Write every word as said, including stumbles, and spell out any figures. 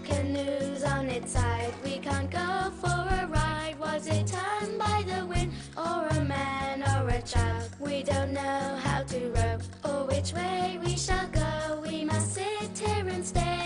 canoes on its side. We can't go for a ride. Was it turned by the wind, or a man or a child? We don't know how to row, or which way we shall go. We must sit here and stay.